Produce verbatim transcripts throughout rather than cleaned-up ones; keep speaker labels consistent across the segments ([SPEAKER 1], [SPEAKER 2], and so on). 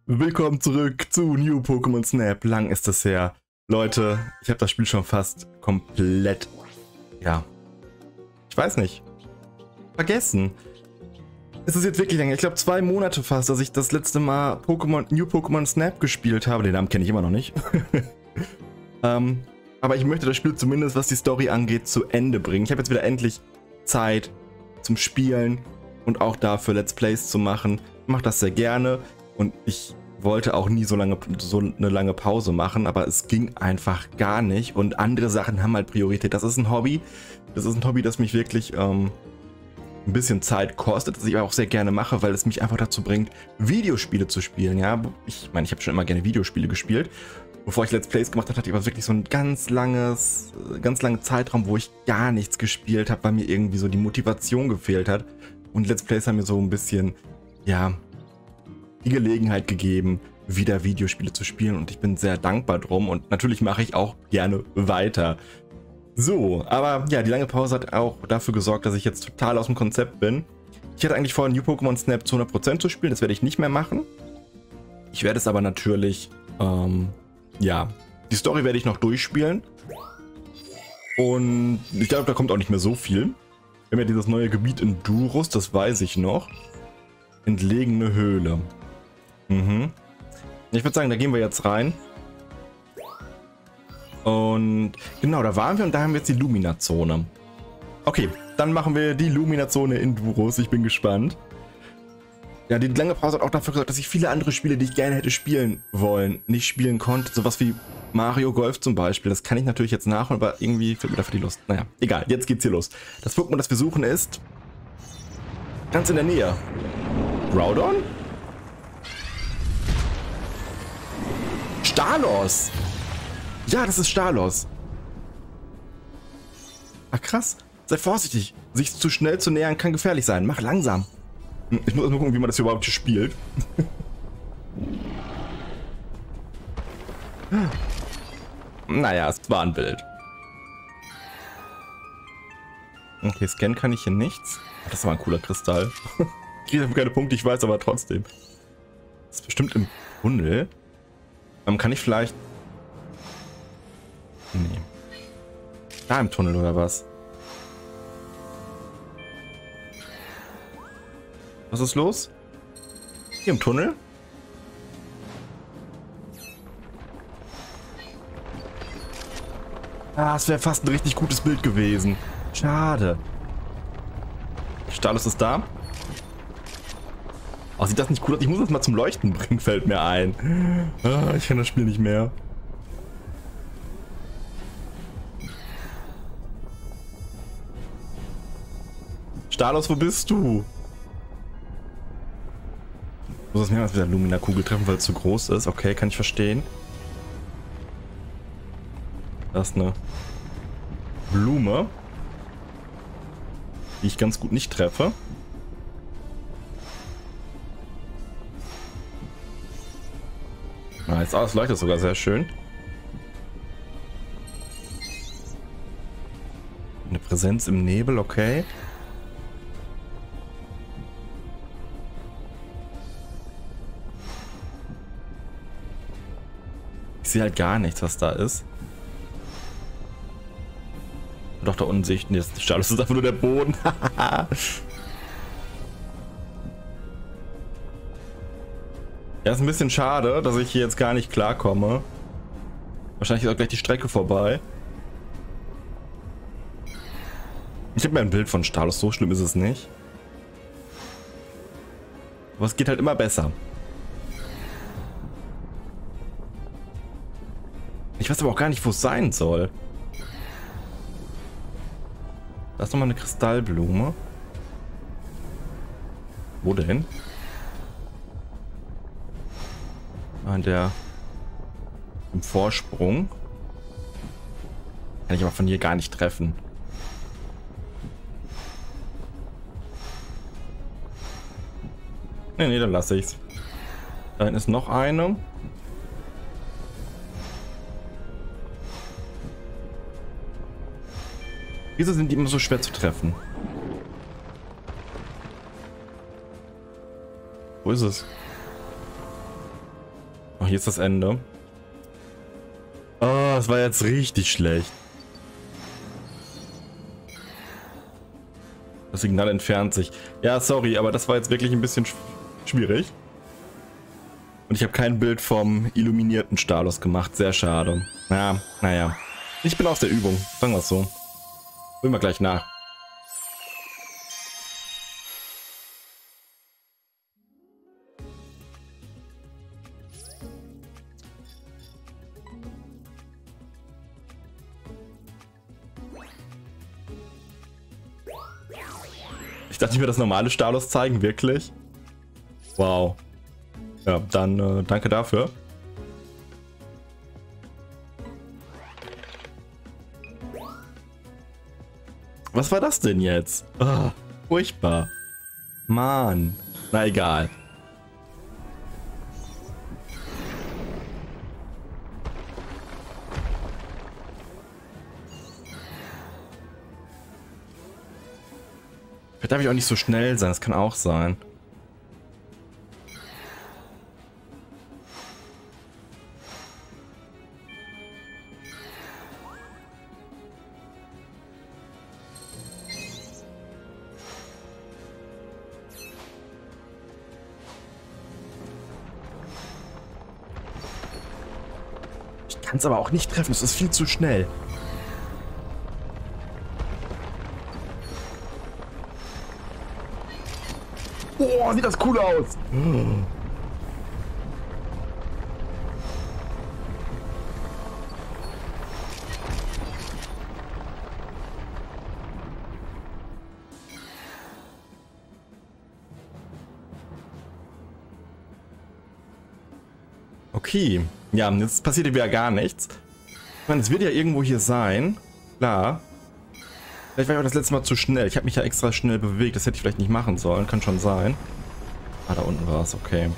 [SPEAKER 1] Willkommen zurück zu New Pokémon Snap. Lang ist es her. Leute, ich habe das Spiel schon fast komplett, ja, ich weiß nicht, vergessen. Es ist jetzt wirklich lange. Ich glaube zwei Monate fast, dass ich das letzte Mal Pokémon, New Pokémon Snap gespielt habe. Den Namen kenne ich immer noch nicht. ähm, aber ich möchte das Spiel zumindest, was die Story angeht, zu Ende bringen. Ich habe jetzt wieder endlich Zeit zum Spielen und auch dafür Let's Plays zu machen. Ich mache das sehr gerne. Und ich wollte auch nie so lange so eine lange Pause machen, aber es ging einfach gar nicht. Und andere Sachen haben halt Priorität. Das ist ein Hobby. Das ist ein Hobby, das mich wirklich ähm, ein bisschen Zeit kostet, das ich auch sehr gerne mache, weil es mich einfach dazu bringt, Videospiele zu spielen. Ja, ich meine, ich habe schon immer gerne Videospiele gespielt. Bevor ich Let's Plays gemacht habe, hatte ich aber wirklich so ein ganz langes, ganz langen Zeitraum, wo ich gar nichts gespielt habe, weil mir irgendwie so die Motivation gefehlt hat. Und Let's Plays haben mir so ein bisschen, ja, die Gelegenheit gegeben, wieder Videospiele zu spielen, und ich bin sehr dankbar drum, und natürlich mache ich auch gerne weiter. So, aber ja, die lange Pause hat auch dafür gesorgt, dass ich jetzt total aus dem Konzept bin. Ich hatte eigentlich vor, New Pokémon Snap zu hundert Prozent zu spielen, das werde ich nicht mehr machen. Ich werde es aber natürlich, ähm, ja, die Story werde ich noch durchspielen. Und ich glaube, da kommt auch nicht mehr so viel. Wir haben ja dieses neue Gebiet in Durus, das weiß ich noch. Entlegene Höhle. Mhm. Ich würde sagen, da gehen wir jetzt rein. Und genau, da waren wir, und da haben wir jetzt die Lumina-Zone. Okay, dann machen wir die Lumina-Zone in Durus. Ich bin gespannt. Ja, die lange Pause hat auch dafür gesorgt, dass ich viele andere Spiele, die ich gerne hätte spielen wollen, nicht spielen konnte. Sowas wie Mario Golf zum Beispiel. Das kann ich natürlich jetzt nachholen, aber irgendwie fehlt mir dafür die Lust. Naja, egal, jetzt geht's hier los. Das Pokémon, das wir suchen, ist ganz in der Nähe. Groudon? Stalos! Ja, das ist Stalos. Ach krass. Sei vorsichtig. Sich zu schnell zu nähern kann gefährlich sein. Mach langsam. Ich muss nur gucken, wie man das hier überhaupt hier spielt. Naja, es war ein Bild. Okay, scannen kann ich hier nichts. Das ist aber ein cooler Kristall. Ich kriege keine Punkte, ich weiß, aber trotzdem. Das ist bestimmt im Tunnel. Ähm, kann ich vielleicht... Nee. Da im Tunnel oder was? Was ist los? Hier im Tunnel? Ah, es wäre fast ein richtig gutes Bild gewesen. Schade. Stalos ist da. Oh, sieht das nicht cool aus? Ich muss das mal zum Leuchten bringen, fällt mir ein. Ah, ich kann das Spiel nicht mehr. Stalos, wo bist du? Ich muss das mehrmals mit der Lumina-Kugel treffen, weil es zu groß ist. Okay, kann ich verstehen. Das ist eine Blume, die ich ganz gut nicht treffe. Ah, jetzt oh, es leuchtet sogar sehr schön. Eine Präsenz im Nebel, okay. Ich sehe halt gar nichts, was da ist. Doch, da unten sehe ich jetzt. Stalos ist einfach nur der Boden. Ja, ist ein bisschen schade, dass ich hier jetzt gar nicht klarkomme. Wahrscheinlich ist auch gleich die Strecke vorbei. Ich habe mir ein Bild von Stalos, so schlimm ist es nicht. Aber es geht halt immer besser. Ich weiß aber auch gar nicht, wo es sein soll. Da ist nochmal eine Kristallblume. Wo denn? Ah, der im Vorsprung. Kann ich aber von hier gar nicht treffen. Nee, nee, dann lasse ich's. Da hinten ist noch eine. Wieso sind die immer so schwer zu treffen? Wo ist es? Oh, hier ist das Ende. Oh, das war jetzt richtig schlecht. Das Signal entfernt sich. Ja, sorry, aber das war jetzt wirklich ein bisschen sch schwierig. Und ich habe kein Bild vom illuminierten Stalos gemacht. Sehr schade. Ja, naja. Ich bin aus der Übung. Sagen wir es so. Holen wir gleich nach. Ich dachte, ich würde das normale Stalos zeigen, wirklich? Wow. Ja, dann äh, danke dafür. Was war das denn jetzt? Oh, furchtbar. Mann. Na egal. Vielleicht darf ich auch nicht so schnell sein, das kann auch sein. Ich kann es aber auch nicht treffen, es ist viel zu schnell. Oh, sieht das cool aus. Okay. Ja, jetzt passiert wieder gar nichts. Ich meine, es wird ja irgendwo hier sein. Klar. Vielleicht war ich auch das letzte Mal zu schnell. Ich habe mich ja extra schnell bewegt. Das hätte ich vielleicht nicht machen sollen. Kann schon sein. Ah, da unten war es. Okay.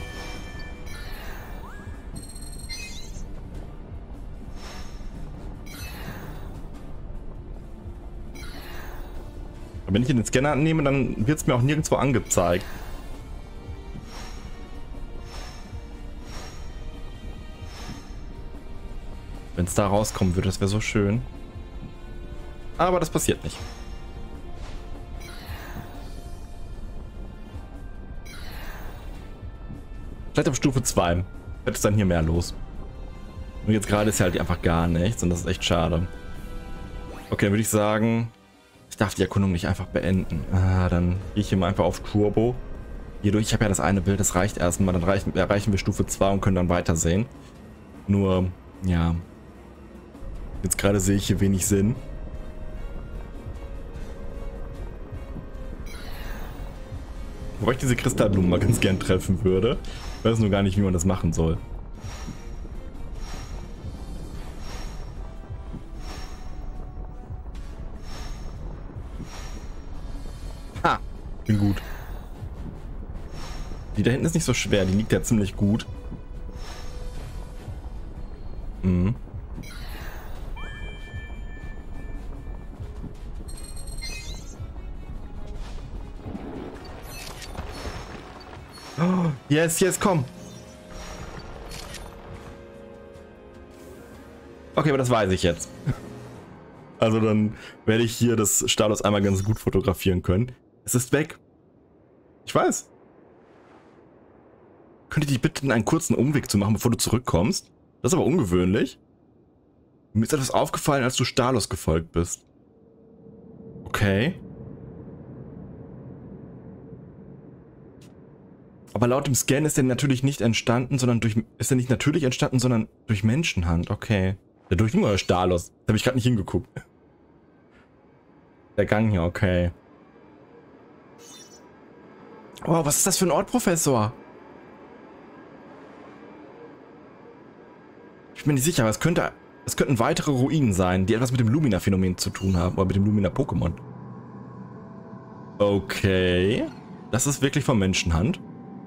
[SPEAKER 1] Wenn ich den Scanner annehme, dann wird es mir auch nirgendwo angezeigt. Wenn es da rauskommen würde, das wäre so schön. Aber das passiert nicht. Vielleicht auf Stufe zwei. Wird es dann hier mehr los. Und jetzt gerade ist halt einfach gar nichts und das ist echt schade. Okay, dann würde ich sagen, ich darf die Erkundung nicht einfach beenden. Ah, dann gehe ich hier mal einfach auf Turbo. Hierdurch, ich habe ja das eine Bild, das reicht erstmal. Dann reichen, erreichen wir Stufe zwei und können dann weitersehen. Nur, ja. Jetzt gerade sehe ich hier wenig Sinn. Wobei ich diese Kristallblumen mal ganz gern treffen würde. Ich weiß nur gar nicht, wie man das machen soll. Ha! Bin gut. Die da hinten ist nicht so schwer, die liegt ja ziemlich gut. Mhm. Oh, yes, yes, komm. Okay, aber das weiß ich jetzt. Also dann werde ich hier das Stalos einmal ganz gut fotografieren können. Es ist weg. Ich weiß. Könnte ich dich bitten, einen kurzen Umweg zu machen, bevor du zurückkommst? Das ist aber ungewöhnlich. Mir ist etwas aufgefallen, als du Stalos gefolgt bist. Okay. Aber laut dem Scan ist er natürlich nicht entstanden, sondern durch... Ist er nicht natürlich entstanden, sondern durch Menschenhand. Okay. Der Durchgang Stalos. Da habe ich gerade nicht hingeguckt. Der Gang hier, okay. Oh, was ist das für ein Ort, Professor? Ich bin mir nicht sicher, aber es könnte, es könnten weitere Ruinen sein, die etwas mit dem Lumina-Phänomen zu tun haben, oder mit dem Lumina-Pokémon. Okay. Das ist wirklich von Menschenhand.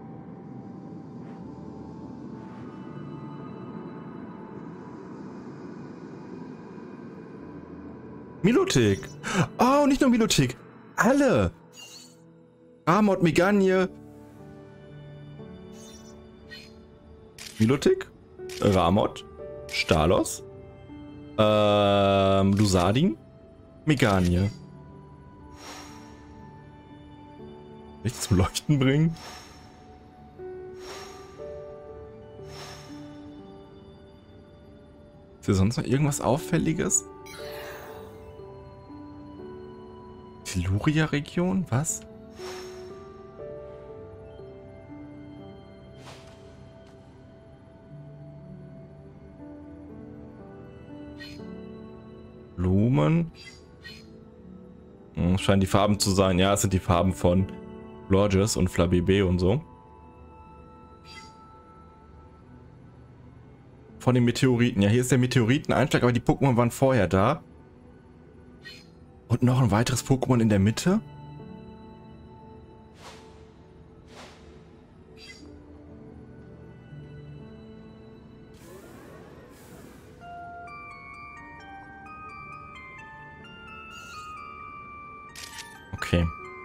[SPEAKER 1] Milotic. Oh, nicht nur Milotic. Alle. Amod, Meganie. Milotic? Ramot, Stalos, ähm, Lusadin, Meganie. Nichts zum Leuchten bringen. Ist hier sonst noch irgendwas Auffälliges? Teluria-Region? Was? Blumen. Hm, scheinen die Farben zu sein. Ja, es sind die Farben von Lorges und Flabébé und so. Von den Meteoriten. Ja, hier ist der Meteoriteneinschlag, aber die Pokémon waren vorher da. Und noch ein weiteres Pokémon in der Mitte. Okay.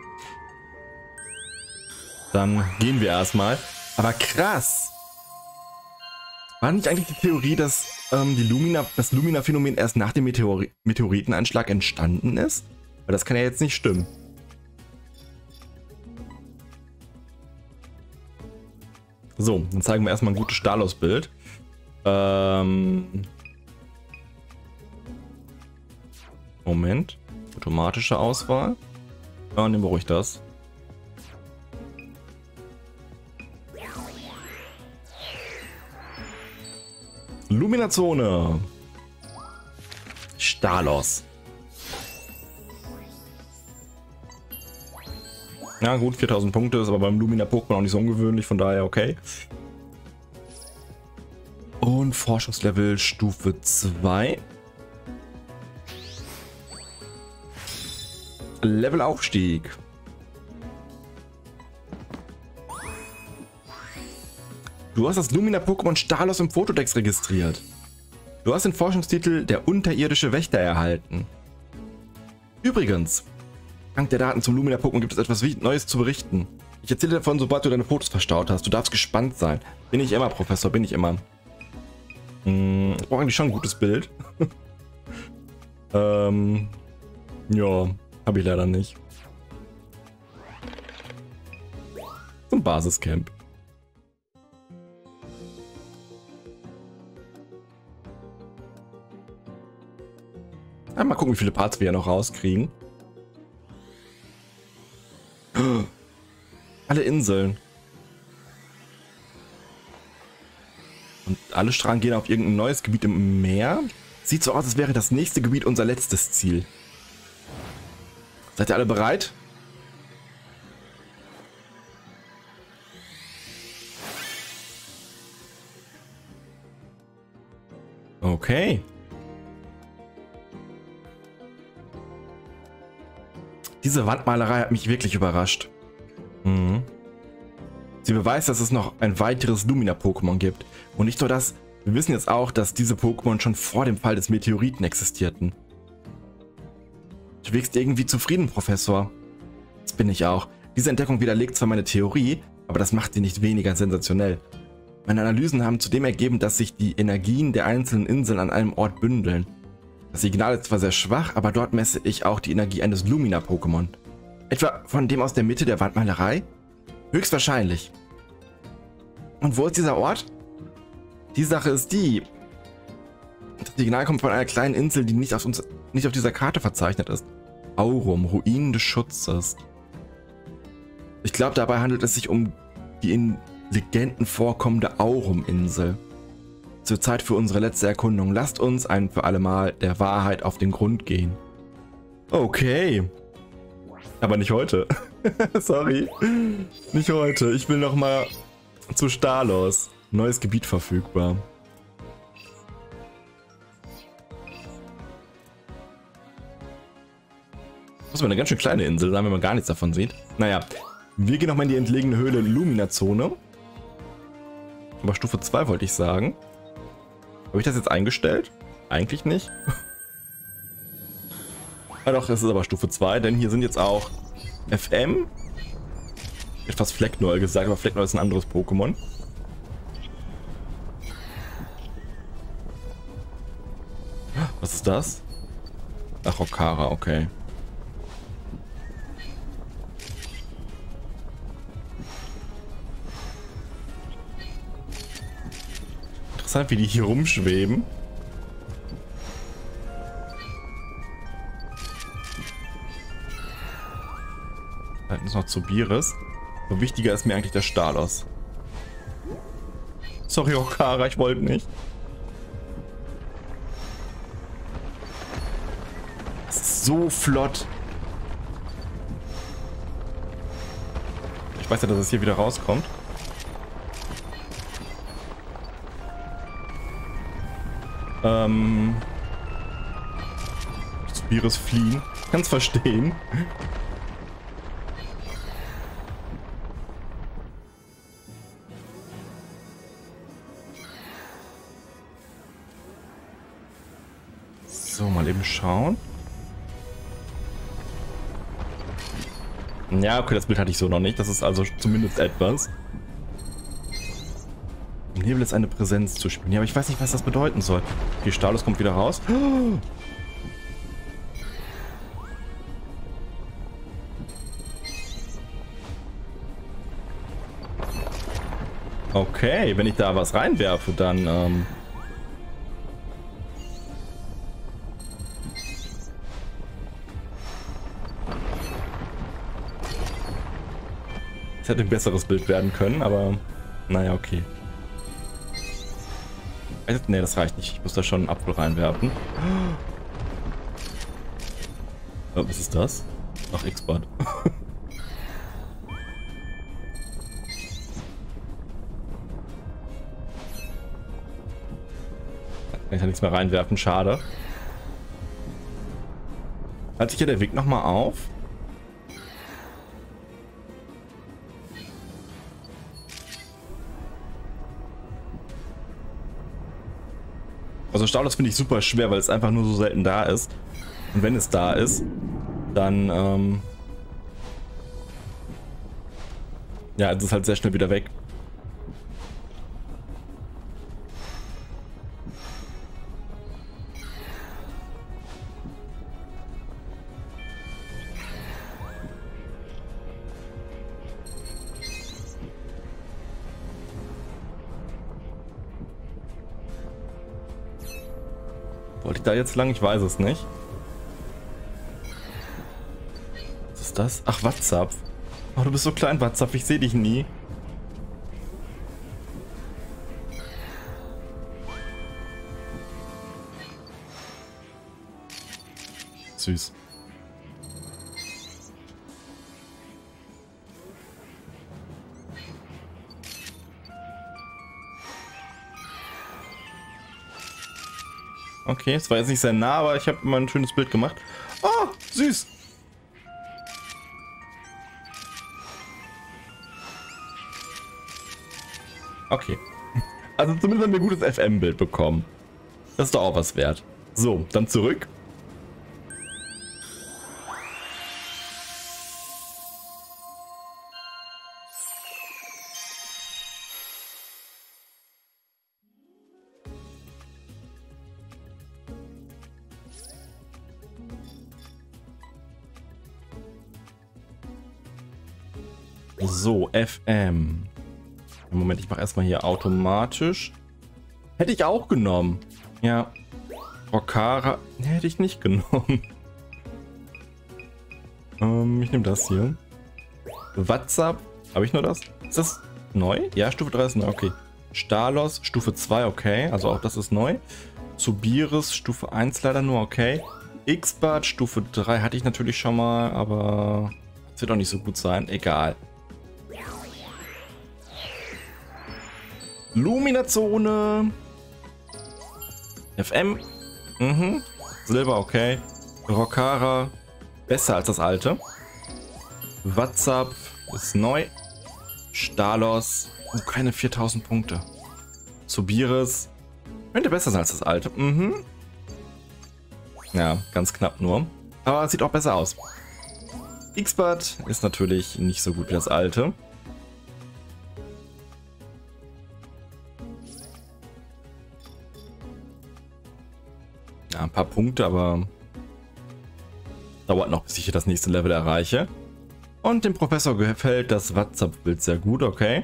[SPEAKER 1] Dann gehen wir erstmal. Aber krass! War nicht eigentlich die Theorie, dass ähm, die Lumina, das Lumina-Phänomen erst nach dem Meteori Meteoriteneinschlag entstanden ist? Weil das kann ja jetzt nicht stimmen. So, dann zeigen wir erstmal ein gutes Stalos-Bild. Ähm Moment. Automatische Auswahl. Ja, nehmen wir ruhig das. Luminazone. Stalos. Ja gut, viertausend Punkte ist aber beim Lumina-Pokémon auch nicht so ungewöhnlich, von daher okay. Und Forschungslevel Stufe zwei. Levelaufstieg. Du hast das Lumina-Pokémon Stalos im Fotodex registriert. Du hast den Forschungstitel Der unterirdische Wächter erhalten. Übrigens, dank der Daten zum Lumina-Pokémon gibt es etwas Neues zu berichten. Ich erzähle davon, sobald du deine Fotos verstaut hast. Du darfst gespannt sein. Bin ich immer, Professor, bin ich immer. Hm, ich brauche eigentlich schon ein gutes Bild. ähm, ja, habe ich leider nicht. Zum Basiscamp. Ja, mal gucken, wie viele Parts wir ja noch rauskriegen. Alle Inseln. Und alle Strahlen gehen auf irgendein neues Gebiet im Meer. Sieht so aus, als wäre das nächste Gebiet unser letztes Ziel. Seid ihr alle bereit? Okay. Diese Wandmalerei hat mich wirklich überrascht. Mhm. Sie beweist, dass es noch ein weiteres Lumina-Pokémon gibt. Und nicht nur das, wir wissen jetzt auch, dass diese Pokémon schon vor dem Fall des Meteoriten existierten. Du wirkst irgendwie zufrieden, Professor. Das bin ich auch. Diese Entdeckung widerlegt zwar meine Theorie, aber das macht sie nicht weniger sensationell. Meine Analysen haben zudem ergeben, dass sich die Energien der einzelnen Inseln an einem Ort bündeln. Das Signal ist zwar sehr schwach, aber dort messe ich auch die Energie eines Lumina-Pokémon. Etwa von dem aus der Mitte der Wandmalerei? Höchstwahrscheinlich. Und wo ist dieser Ort? Die Sache ist die. Das Signal kommt von einer kleinen Insel, die nicht auf, uns, nicht auf dieser Karte verzeichnet ist. Aurum, Ruinen des Schutzes. Ich glaube, dabei handelt es sich um die in Legenden vorkommende Aurum-Insel. Zur Zeit für unsere letzte Erkundung. Lasst uns ein für alle Mal der Wahrheit auf den Grund gehen. Okay. Aber nicht heute. Sorry. Nicht heute. Ich will noch mal zu Stalos. Neues Gebiet verfügbar. Das ist aber eine ganz schön kleine Insel, wenn man gar nichts davon sieht. Naja, wir gehen noch mal in die entlegene Höhle Luminazone. Aber Stufe zwei wollte ich sagen. Habe ich das jetzt eingestellt? Eigentlich nicht. Ja doch, das ist aber Stufe zwei, denn hier sind jetzt auch F M. Etwas Flecknoll gesagt, aber Flecknoll ist ein anderes Pokémon. Was ist das? Ach, Okara, okay. Interessant, wie die hier rumschweben. Da hinten ist noch Zobiris. Aber wichtiger ist mir eigentlich der Stalos. Sorry, Okara, ich wollte nicht. Das ist so flott. Ich weiß ja, dass es hier wieder rauskommt. Ähm. Zobiris fliehen. Ich kann es verstehen. So, mal eben schauen. Ja, okay, das Bild hatte ich so noch nicht. Das ist also zumindest etwas. Im Nebel ist eine Präsenz zu spielen. Ja, aber ich weiß nicht, was das bedeuten soll. Okay, Stalos kommt wieder raus. Okay, wenn ich da was reinwerfe, dann... Ähm Es hätte ein besseres Bild werden können, aber naja, okay. Ne, das reicht nicht. Ich muss da schon einen Apfel reinwerfen. Oh, was ist das? Ach, X-Bad. Kann ich da nichts mehr reinwerfen, schade. Hat sich ja der Weg nochmal auf? Also Stalos finde ich super schwer, weil es einfach nur so selten da ist. Und wenn es da ist, dann ähm ja, es ist halt sehr schnell wieder weg. Wollte ich da jetzt lang? Ich weiß es nicht. Was ist das? Ach, WhatsApp. Oh, du bist so klein, WhatsApp. Ich sehe dich nie. Süß. Okay, es war jetzt nicht sehr nah, aber ich habe mal ein schönes Bild gemacht. Oh, süß. Okay. Also zumindest haben wir ein gutes F M-Bild bekommen. Das ist doch auch was wert. So, dann zurück. So, F M. Moment, ich mache erstmal hier automatisch. Hätte ich auch genommen. Ja. Okara hätte ich nicht genommen. ähm, ich nehme das hier. WhatsApp. Habe ich nur das? Ist das neu? Ja, Stufe drei ist neu. Okay. Stalos, Stufe zwei, okay. Also auch das ist neu. Zobiris, Stufe eins leider nur, okay. X-Bad, Stufe drei hatte ich natürlich schon mal, aber es wird auch nicht so gut sein. Egal. Luminazone. F M. Mhm. Silber, okay. Okara. Besser als das alte. WhatsApp ist neu. Stalos. Oh, keine viertausend Punkte. Zobiris. Könnte besser sein als das alte. Mhm. Ja, ganz knapp nur. Aber es sieht auch besser aus. X-Bad ist natürlich nicht so gut wie das alte. Ja, ein paar Punkte, aber dauert noch, bis ich hier das nächste Level erreiche. Und dem Professor gefällt das WhatsApp-Bild sehr gut, okay.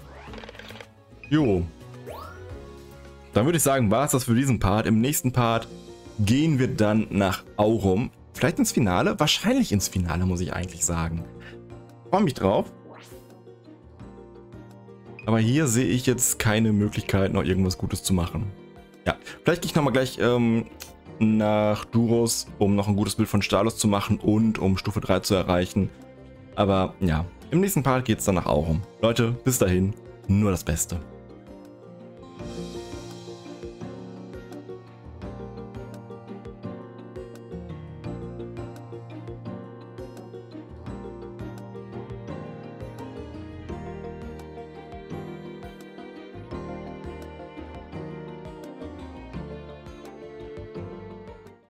[SPEAKER 1] Jo. Dann würde ich sagen, war es das für diesen Part. Im nächsten Part gehen wir dann nach Aurum. Vielleicht ins Finale? Wahrscheinlich ins Finale, muss ich eigentlich sagen. Freue mich drauf. Aber hier sehe ich jetzt keine Möglichkeit, noch irgendwas Gutes zu machen. Ja, vielleicht gehe ich nochmal gleich ähm, nach Duros, um noch ein gutes Bild von Stalos zu machen und um Stufe drei zu erreichen. Aber ja, im nächsten Part geht es dann nach Aurum. Leute, bis dahin, nur das Beste.